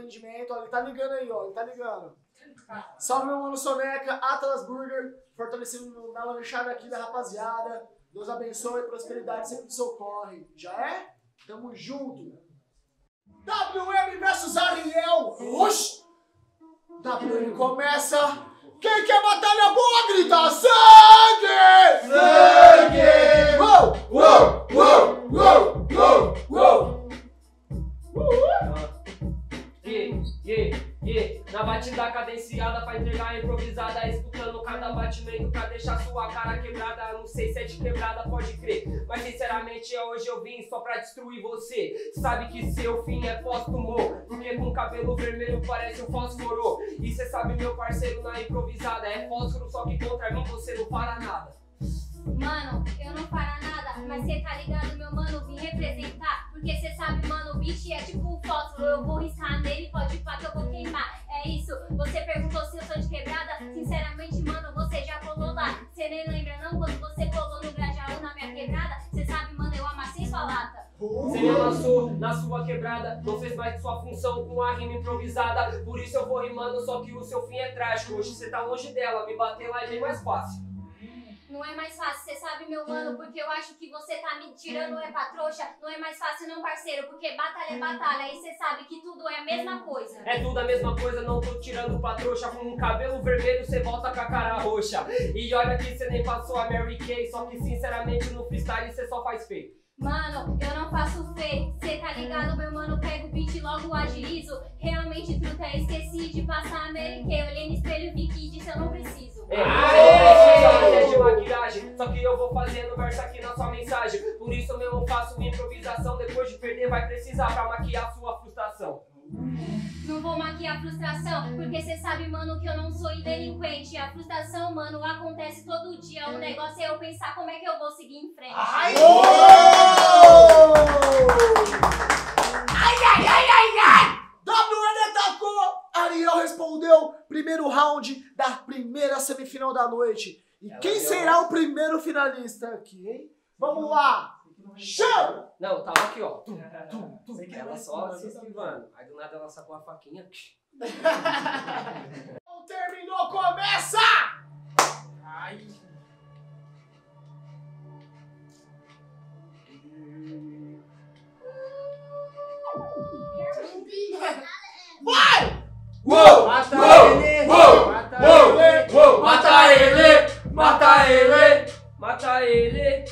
empreendimento, ó, ele tá ligando aí, ó, ele tá ligando. Salve, meu mano Soneca, Atlas Burger, fortalecendo na lanchada aqui da rapaziada. Deus abençoe, prosperidade sempre te socorre. Já é? Tamo junto. WM versus Ariel. Oxi! WM começa. Quem quer batalha boa, grita sangue! Sangue! Uou! Uou! Uou! Uou! Uou! Uou! Na batida cadenciada pra entregar improvisada, escutando cada batimento pra deixar sua cara quebrada. Não sei se é de quebrada, pode crer, mas sinceramente hoje eu vim só pra destruir você. Sabe que seu fim é póstumo, porque com cabelo vermelho parece um fósforo. E cê sabe, meu parceiro, na improvisada é fósforo, só que contra mim você não para nada. Mano, eu não para nada, mas cê tá ligado, meu mano, vim representar. Porque cê sabe, mano, o beat é tipo um fósforo. Eu vou riscar nele, pode pá que eu vou queimar. É isso, você perguntou se eu sou de quebrada. Sinceramente, mano, você já colou lá. Cê nem lembra não quando você colou no Grajaú na minha quebrada? Cê sabe, mano, eu amassei sua lata. Você me amassou na sua quebrada, não fez mais que sua função com a rima improvisada. Por isso eu vou rimando, só que o seu fim é trágico. Hoje você tá longe dela, me bater lá é bem mais fácil. Não é mais fácil, cê sabe, meu mano, porque eu acho que você tá me tirando é pra trouxa. Não é mais fácil não, parceiro, porque batalha é batalha. E cê sabe que tudo é a mesma coisa. É tudo a mesma coisa, não tô tirando pra trouxa. Com um cabelo vermelho cê volta com a cara roxa. E olha que cê nem passou a Mary Kay, só que sinceramente no freestyle cê só faz feio. Mano, eu não faço feio, cê tá ligado, meu mano, pego o beat logo agilizo. Realmente, truta, esqueci de passar a Mary Kay. Olhei no espelho e vi que disso eu não preciso. É de maquiagem, só que eu vou fazendo verso aqui na sua mensagem. Por isso eu mesmo faço improvisação. Depois de perder vai precisar pra maquiar sua frustração. Não vou maquiar a frustração, porque cê sabe, mano, que eu não sou delinquente. A frustração, mano, acontece todo dia. O negócio é eu pensar como é que eu vou seguir em frente. Ai! WM atacou! Ariel respondeu. Primeiro round da primeira semifinal da noite. E quem será o primeiro finalista aqui, hein? Vamos lá! Chama! Não, tava aqui, ó. Ela só se esquivando. Aí do nada ela sacou a faquinha. Não terminou, começa! Ai! Vai! Uou! Mata Uou! ele! Uou! Mata Uou! ele! Uou! Mata ele! Mata ele! Mata ele!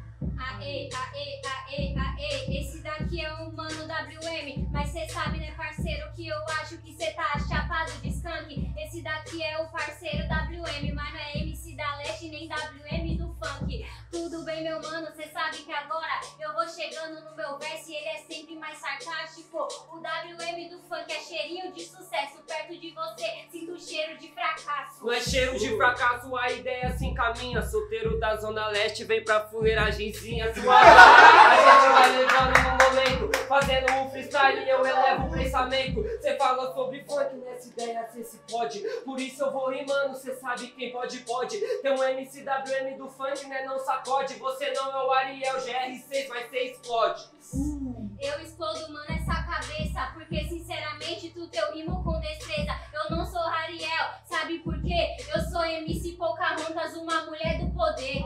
Aê, aê, aê, aê, esse daqui é um mano WM. Mas cê sabe, né, parceiro, que eu acho que cê tá chapado de skunk. Esse daqui é o parceiro WM, mas não é MC da Leste nem WM do funk. Tudo bem, meu mano, cê sabe que agora eu vou chegando no meu verso e ele é sempre mais sarcástico. O WM do funk é cheirinho de sucesso. Perto de você, sinto cheiro de fracasso. Não é cheiro de fracasso, a ideia se encaminha. Solteiro da Zona Leste vem pra fuleiragenzinha. Suave, a gente vai levando no momento, fazendo um freestyle e eu elevo o pensamento. Cê fala sobre funk, nessa ideia cê se pode. Por isso eu vou rimando, cê sabe quem pode, pode. Tem um MCWM do funk, né, não sacode. Você não é o Ariel GR6, mas cê explode. Eu explodo, mano, essa cabeça, porque sinceramente tu teu rimo com destreza. Eu não sou Ariel, sabe por quê? Eu sou MC Pocahontas, uma mulher do poder.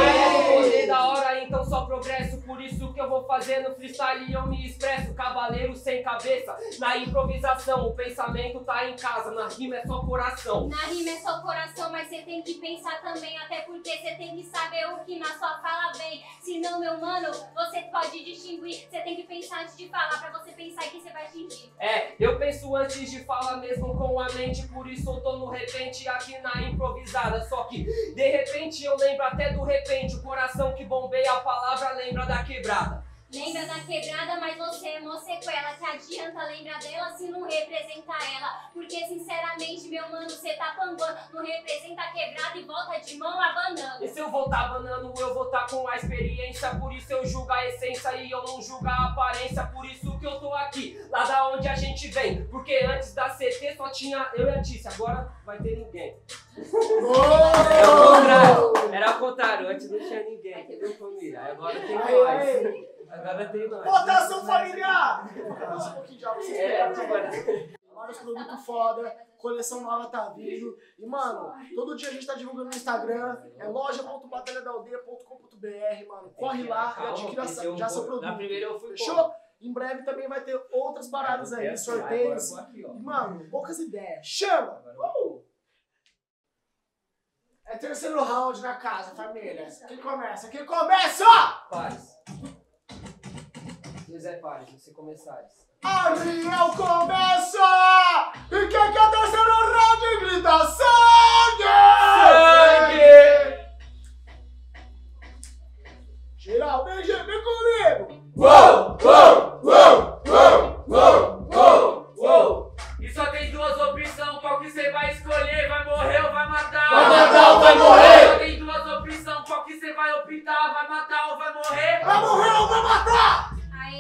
Poder da hora, então só progresso. Por isso que eu vou fazendo freestyle e eu me expresso. Cavaleiro sem cabeça, na improvisação. O pensamento tá em casa, na rima é só coração. Na rima é só coração, mas cê tem que pensar também. Até porque cê tem que saber o que na sua fala vem. Senão, meu mano, você pode distinguir. Cê tem que pensar antes de falar, pra você pensar que você vai atingir. É, eu penso antes de falar mesmo com a mente. Por isso eu tô no repente aqui na improvisada. Só que de repente eu lembro até do repente. O coração que bombeia a palavra lembra da quebrada. Lembra da quebrada, mas você é mó sequela. Que adianta lembrar dela se não representar ela? Porque sinceramente, meu mano, cê tá pambando. Não representa a quebrada e volta de mão abanando. E se eu voltar banando, eu vou tá com a experiência. Por isso eu julgo a essência e eu não julgo a aparência. Por isso que eu tô aqui, lá da onde a gente vem. Porque antes da CT só tinha eu e a Tícia, agora vai ter ninguém. Era o contrário, era o contrário. Antes não tinha ninguém, entendeu, família? Agora tem nós. Agora tem nós. Votação familiar! Um pouquinho de água, vocês agora. Vários produtos foda, coleção nova tá vindo. E, mano, todo dia a gente tá divulgando no Instagram, é loja.batalhadaldeia.com.br, mano. Corre lá e adquira já seu produto. Na primeira eu fui. Fechou? Em breve também vai ter outras paradas aí, sorteios. E, mano, poucas ideias. Chama! É terceiro round na casa, família. Quem começa? Quem começa? Pares. José Pares, você começares. Ariel começa! E quem quer terceiro round grita sangue! Sangue! Geral, vem comigo! Uou, uou, uou, uou, uou, uou, uou. E só tem duas opções, qual que você vai escolher? Vai morrer ou vai matar? Vai matar ou vai morrer? Só tem duas opções, qual que você vai optar? Vai matar ou vai morrer? Vai morrer ou vai matar? Aê.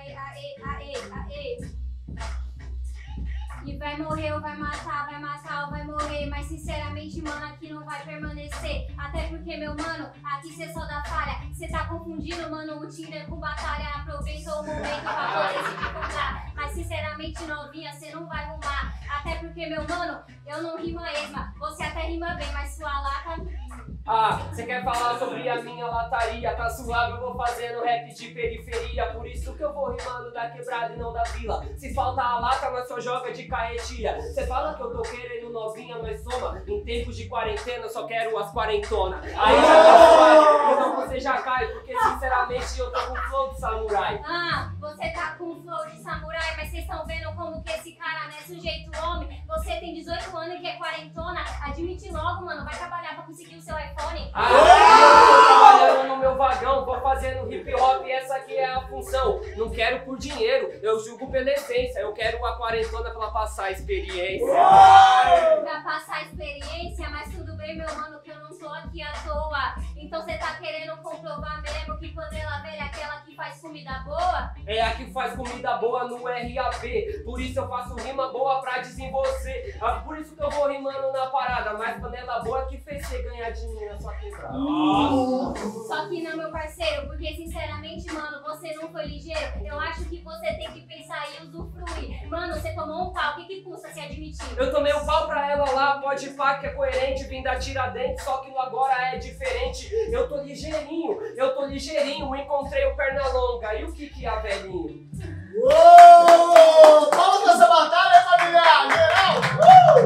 E vai morrer ou vai matar ou vai morrer. Mas sinceramente, mano, aqui não vai permanecer. Até porque, meu mano, aqui cê só dá falha. Cê tá confundindo, mano, o Tinder com batalha. Aproveita o momento pra poder se divulgar. Mas sinceramente, novinha, cê não vai arrumar. Até porque, meu mano, eu não rimo a esma. Você até rima bem, mas sua lata... Ah, você quer falar sobre a minha lataria? Tá suave, eu vou fazendo rap de periferia. Por isso que eu vou rimando da quebrada e não da vila. Se falta a lata, nós só joga de carretia. Você fala que eu tô querendo novinha, mas soma. Em tempos de quarentena, eu só quero as quarentonas. Aí já tá suave, então você já cai. Porque sinceramente eu tô com flow de samurai. Ah, você tá com flow de samurai, mas vocês estão vendo como que esse cara não é sujeito homem? Você tem 18 anos e que é quarentona. Admite logo, mano, vai trabalhar pra conseguir o seu iPhone. Ah, eu tô trabalhando no meu vagão, vou fazendo hip hop, essa aqui é a função. Não quero por dinheiro, eu julgo pela essência. Eu quero a quarentona pra passar a experiência. Pra passar a experiência, mas tudo bem, meu mano, que eu não tô aqui à toa. Então você tá querendo comprovar mesmo que panela velha é aquela que faz comida boa? É a que faz comida boa no RAP. Por isso eu faço rima boa pra desenvolver. Por isso que eu vou rimando na parada. Mas panela boa que fez você ganhar dinheiro na sua quebrada. Só que não, meu parceiro, porque sinceramente, mano, você não foi ligeiro. Eu acho que você tem que pensar e usufruir. Mano, você tomou um pau, o que custa se admitir? Eu tomei um pau pra ela lá, pode pá que é coerente. Vim da Tiradentes, só que agora é diferente. Eu tô ligeirinho, encontrei o Pernalonga. E o que é a velhinho? Uou! Vamos nessa batalha, família! Geral!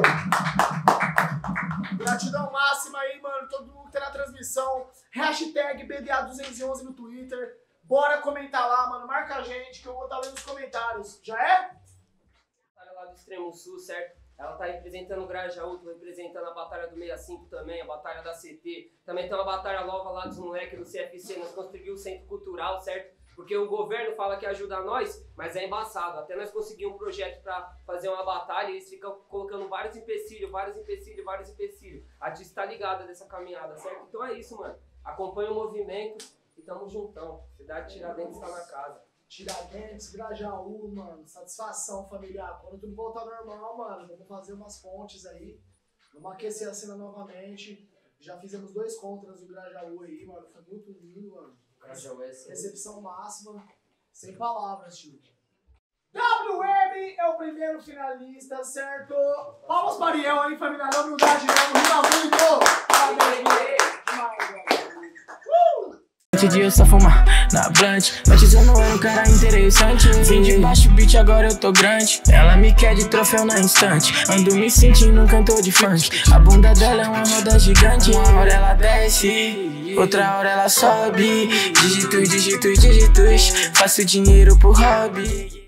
Gratidão máxima aí, mano. Todo mundo que tá na transmissão. Hashtag BDA211 no Twitter. Bora comentar lá, mano. Marca a gente que eu vou estar lendo os comentários. Já é? Batalha lá do Extremo Sul, certo? Ela tá representando o Grajaú, tô representando a Batalha do 65 também, a Batalha da CT. Também tem uma batalha nova lá dos moleques do CFC, nós construímos o Centro Cultural, certo? Porque o governo fala que ajuda nós, mas é embaçado. Até nós conseguimos um projeto pra fazer uma batalha e eles ficam colocando vários empecilhos. A gente tá ligada dessa caminhada, certo? Então é isso, mano. Acompanha o movimento e tamo juntão. Cidade Tiradentes tá na casa. Tiradentes, Grajaú, mano. Satisfação, familiar. Quando tudo voltar ao normal, mano, vamos fazer umas pontes aí. Vamos aquecer a cena novamente. Já fizemos 2 contras do Grajaú aí, mano. Foi muito lindo, mano. Grajaú é recepção máxima. Sem palavras, tio. WM é o primeiro finalista, certo? Palmas para Ariel aí, família. Na humildade, vamos rimar muito. Antes de eu só fumar na blunt, antes eu não era um cara interessante. Vim de baixo beat, agora eu tô grande. Ela me quer de troféu na instante. Ando me sentindo um cantor de funk. A bunda dela é uma roda gigante. Uma hora ela desce, outra hora ela sobe. Dígitos, faço dinheiro pro hobby.